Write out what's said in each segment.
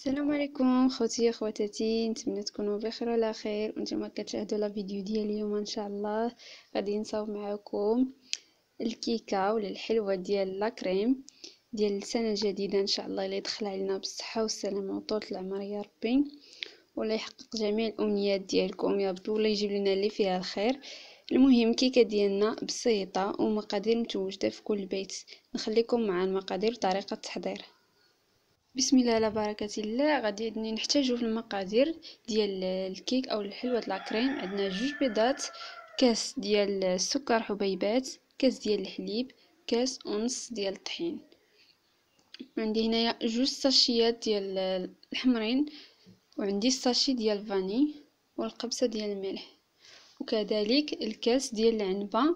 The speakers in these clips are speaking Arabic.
السلام عليكم خوتي خواتاتي، نتمنى تكونوا بخير وعلى خير وانتم كتشاهدوا لا فيديو ديال اليوم. ان شاء الله غادي نصاوب معكم الكيكه ولا الحلوه ديال لا كريم ديال السنه الجديده، ان شاء الله اللي يدخل علينا بالصحه والسلامه وطول العمر يا ربي، ولا يحقق جميع الامنيات ديالكم يا ربي، ولا يجيب لنا اللي فيها الخير. المهم كيكه ديالنا بسيطه ومقادير متواجده في كل بيت. نخليكم مع المقادير وطريقه التحضير. بسم الله على بركة الله. غادي نحتاجو في المقادير ديال الكيك او الحلوة لا كريم. عندنا 2 بيضات، كاس ديال السكر حبيبات، كاس ديال الحليب، كاس ونص ديال الطحين. عندي هنايا 2 ساشيات ديال الحمرين، وعندي الساشي ديال الفاني والقبصة ديال الملح، وكذلك الكاس ديال العنبة،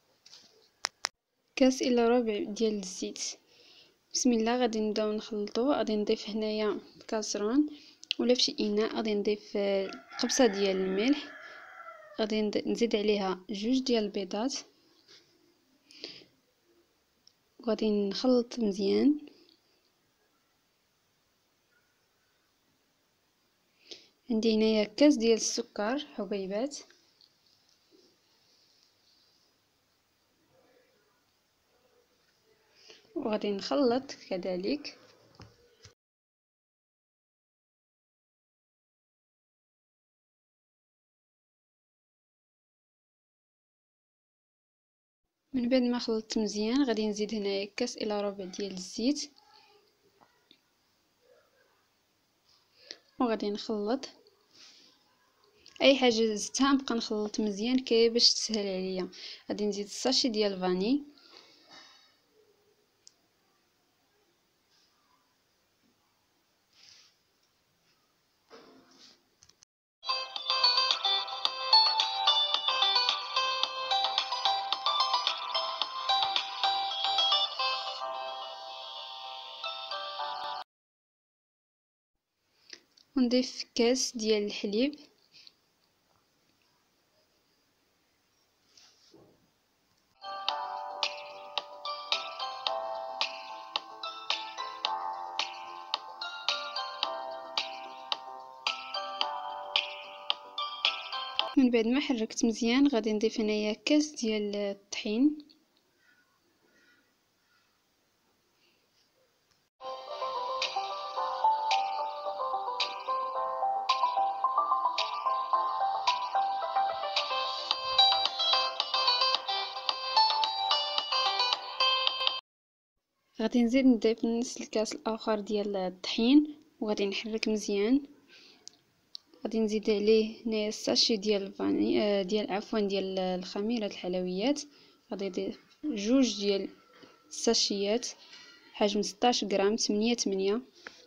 كاس الا ربع ديال الزيت. بسم الله. غادي نبداو نخلطو. غادي نضيف هنايا كاسرون ولا فشي اناء، غادي نضيف قبصه ديال الملح، غادي نزيد عليها 2 ديال البيضات، وغادي نخلط مزيان. عندي هنايا كاس ديال السكر حبيبات، وغادي نخلط كذلك. من بعد ما خلطت مزيان غادي نزيد هنايا كاس الا ربع ديال الزيت، وغادي نخلط. اي حاجه زدتها نبقى نخلط مزيان كي باش تسهل عليا. غادي نزيد الساشي ديال الفاني، ونضيف كاس ديال الحليب، من بعد ما حركت مزيان غادي نضيف هنايا كاس ديال الطحين، غادي نزيد نضيف نص الكاس الاخر ديال الطحين، وغادي نحرك مزيان. غادي نزيد عليه هنايا الساشي ديال الفاني ديال الخميره الحلويات. غادي نضيف 2 ديال الساشيات حجم 16 غرام 8.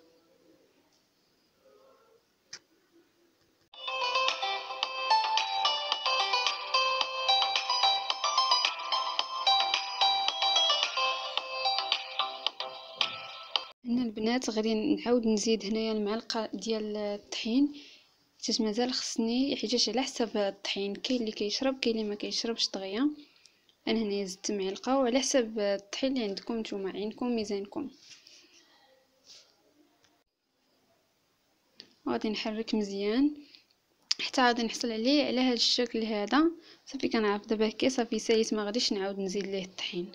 هنا البنات غادي نعاود نزيد هنايا المعلقه ديال الطحين، حيت مازال خصني، حيت على حسب الطحين كاين اللي كيشرب كاين اللي ما كيشربش دغيا. انا هنا زدت معلقه، وعلى حسب الطحين اللي عندكم نتوما، عينكم ميزانكم. وغادي نحرك مزيان حتى غادي نحصل عليه على هذا الشكل هذا. صافي كنعرف دابا كي صافي ساليت، ما غاديش نعاود نزيد ليه الطحين.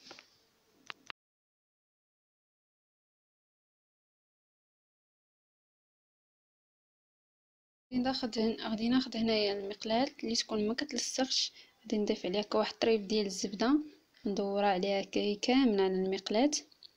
غادي ناخذ هنايا المقلاة اللي تكون ما كتلصقش، غادي نضيف عليها واحد الطريف ديال الزبده، ندورها عليها كامل على المقلاة.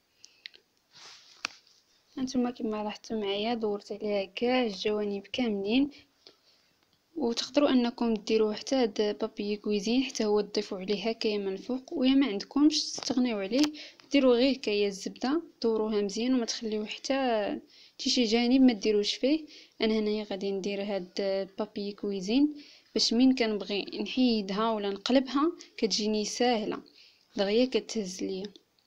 هانتوما كما لاحظتوا معايا دورت عليها كاع الجوانب كاملين. وتقدروا انكم ديروا حتى هاد بابي كويزين حتى هو تضيفوا عليه هكايا من الفوق، ويا ما عندكمش تستغنيو عليه ديروا غير هكايا الزبده، دوروها مزيان وما تخليو حتى شي جانب ما ديروش فيه. انا هنايا غادي ندير هاد بابي كويزين باش من كنبغي نحيدها ولا نقلبها كتجيني ساهله دغيا كتهز ليا.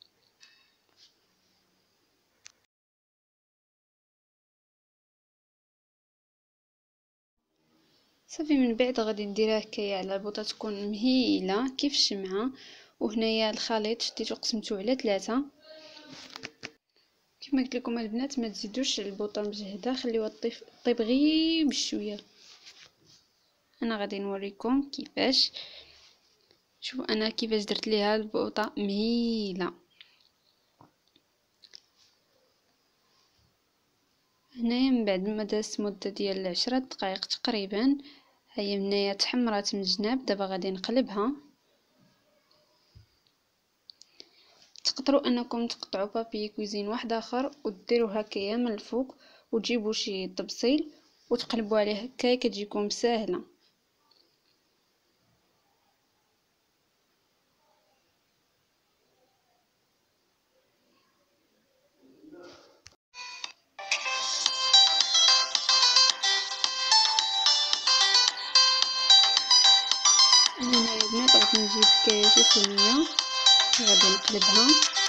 صافي من بعد غادي نديرها هكايا على البوطه تكون مهيله كيف الشمعه. وهنايا الخليط شديتو قسمته على 3، كما قلت لكم البنات ما تزيدوش البوطه مجهده، خليوها طيب غير بشويه. انا غادي نوريكم كيفاش. شوفوا انا كيفاش درت ليها البوطه مهيله. هنايا من بعد ما دازت مده ديال 10 دقائق تقريبا، هي هنايا تحمرات من الجناب. دابا غادي نقلبها. تقدروا انكم تقطعوا بابي كويزين واحد اخر وديروا هكايا من الفوق، وتجيبوا شي طبسيل وتقلبوا عليه هكايا، كتجيكم ساهله. انا هنايا البنات غادي نجيب هكايا شي صينيه غادي نقلبها.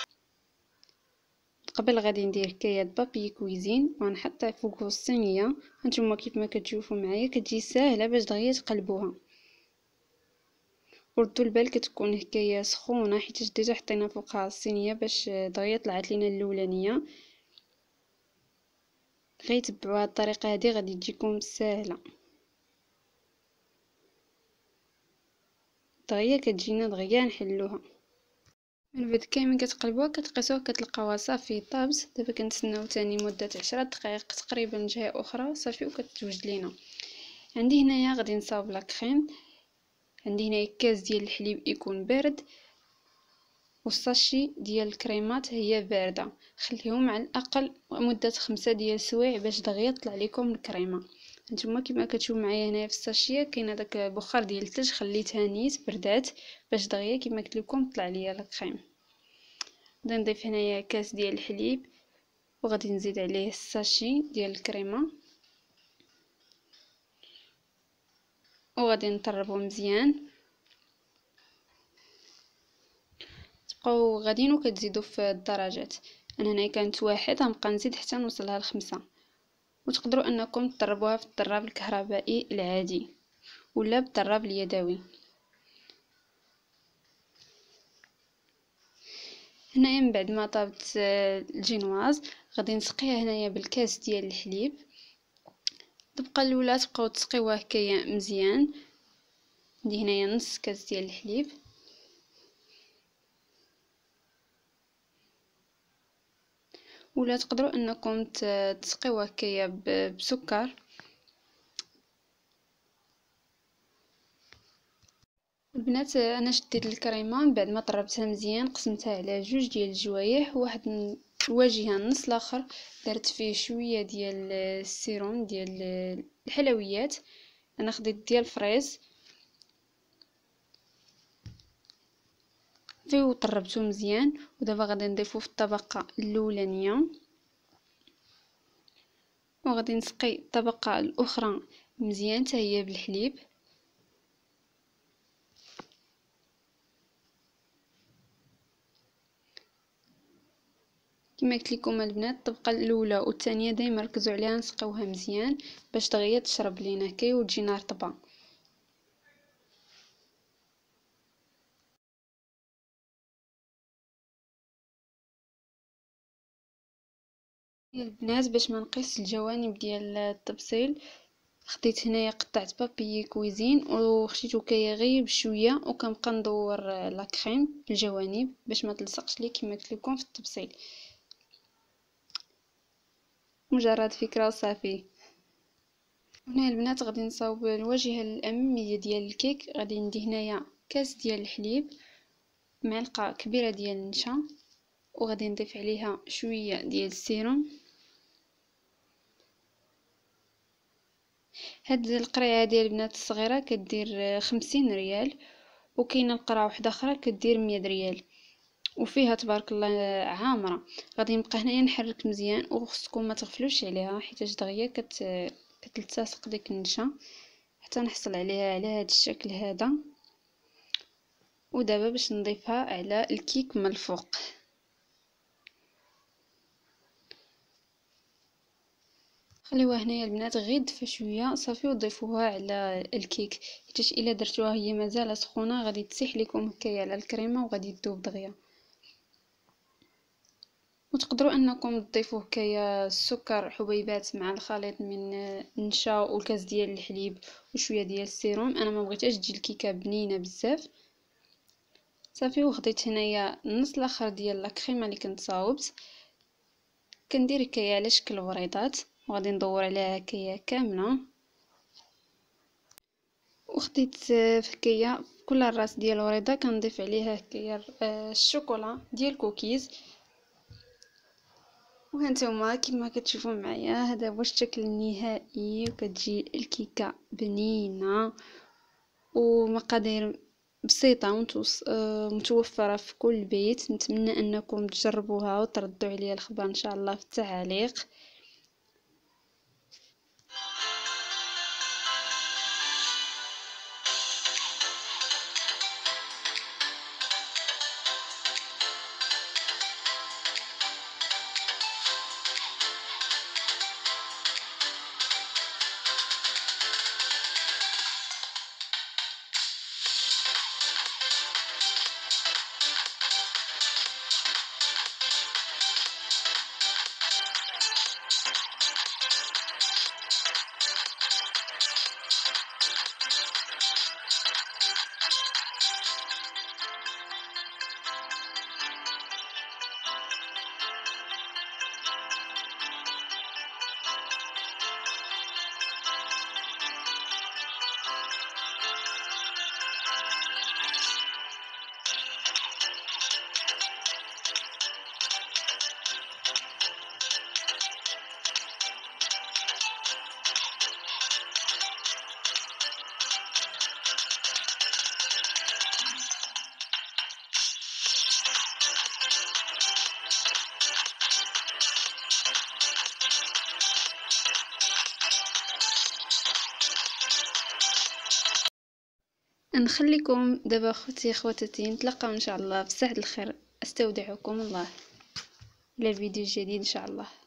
قبل غادي ندير هكايا بابي كويزين ونحطها فوق الصينيه. هانتوما كيف ما كتشوفوا معايا كتجي ساهله باش دغيا تقلبوها. وردوا البال كتكون هكايا سخونه، حيت ديجا حطينا فوقها الصينيه باش دغيا طلعت لينا الاولانيه. غير تبعوا هاد الطريقه هذه غادي تجيكم ساهله، دغيا كتجينا دغيا نحلوها. من بعد كامل كتقلبوها كتقيسوها كتلقاوها صافي طابت. دابا كنتسناو تاني مده 10 دقائق تقريبا جهه اخرى صافي وكتوجد لينا. عندي هنايا غادي نصاوب لا كريم. عندي هنايا كاس ديال الحليب يكون بارد، والساشي ديال الكريمات هي بارده. خليهم على الاقل مده 5 ديال السوايع باش دغيا يطلع لكم الكريمه. نتوما كما كتشوفوا معايا هنايا في الساشيه كاين داك البخار ديال الثلج، خليتها نيت بردات باش دغيا كما قلت لكم طلع ليا الكريم. غادي نضيف هنايا كاس ديال الحليب وغادي نزيد عليه الساشي ديال الكريمه وغادي نطربو مزيان. تبقاو غاديين وكتزيدوا في الدرجات. انا هنايا كانت واحد، غنبقى نزيد حتى نوصلها ل5. وتقدروا انكم تضربوها في الضراب الكهربائي العادي ولا بالضراب اليدوي. هنايا من بعد ما طابت الجينواز غادي نسقيها هنايا بالكاس ديال الحليب. تبقى الاولى تبقاو تسقيوها هكايا مزيان. عندي هنايا نص كاس ديال الحليب. ولا تقدروا انكم تسقيوها هكايا بسكر. البنات انا شديت الكريمه من بعد ما طربتها مزيان قسمتها على جوج ديال الجوايح، واحد الواجهه النص الاخر درت فيه شويه ديال السيروم ديال الحلويات. انا خديت ديال فريز فيه وطربته مزيان. ودابا غادي نضيفو في الطبقه الاولانيه وغادي نسقي الطبقه الاخرى مزيان حتى هي بالحليب. كما قلت لكم البنات الطبقه الاولى والثانيه دائما ركزوا عليها نسقيوها مزيان باش دغيا تشرب لينا كي وتجينا رطبه. البنات باش ما نقيس الجوانب ديال الطبسيل خديت هنايا قطعت بابي كويزين وخشيتو كايا غير بشويه وكنبقى ندور لا كريم في الجوانب باش ما تلصقش لي كما قلت لكم في الطبسيل. مجرد فكره وصافي. هنا البنات غادي نصاوب الواجهه الاماميه ديال الكيك. غادي ندي هنايا كاس ديال الحليب، معلقه كبيره ديال النشا، وغادي نضيف عليها شويه ديال السيروم. هاد القرعه ديال البنات الصغيره كدير 50 ريال، وكاينه القرعه واحده اخرى كدير 100 ريال وفيها تبارك الله عامره. غادي نبقى هنايا نحرك مزيان وخصكم ما تغفلوش عليها حيت دغيا كتلتصق ديك النشا حتى نحصل عليها على هذا الشكل هذا. ودابا باش نضيفها على الكيك من الفوق. خليوها هنايا البنات غير دفى شويه صافي وضيفوها على الكيك، حيت الا درتوها هي مازال سخونه غادي تسيح لكم هكايا على الكريمه وغادي تذوب دغيا. وتقدروا انكم تضيفوا هكايا السكر حبيبات مع الخليط من النشا والكاس ديال الحليب وشويه ديال السيروم. انا ما بغيتهاش تجي الكيكه بنينه بزاف صافي. وخديت هنايا النص الاخر ديال لاكريمه اللي كنت صاوبت، كندير هكايا على شكل وريضات وغادي ندور عليها هكايا كامله. وخديت هكايا كل راس ديال الوريضه كنضيف عليها هكايا الشوكولا ديال كوكيز. وهانتوما كما كتشوفوا معايا هذا هو الشكل النهائي، وكتجي الكيكه بنينه ومقادير بسيطه متوفره في كل بيت. نتمنى انكم تجربوها وتردوا عليا الخبر ان شاء الله في التعاليق. نخليكم دابا اخوتي خواتاتي، نتلاقاو ان شاء الله في ساعة الخير. استودعكم الله الى الفيديو الجديد ان شاء الله.